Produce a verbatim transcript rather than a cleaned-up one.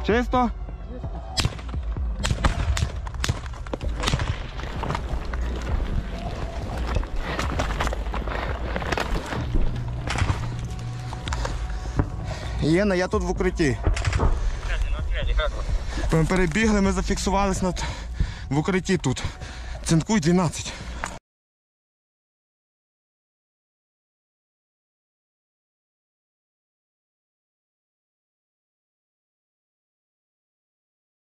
Чисто? Єна, я тут в укритті. Ми перебігли, ми зафіксувались над... в укритті тут. Цинкуй дванадцять.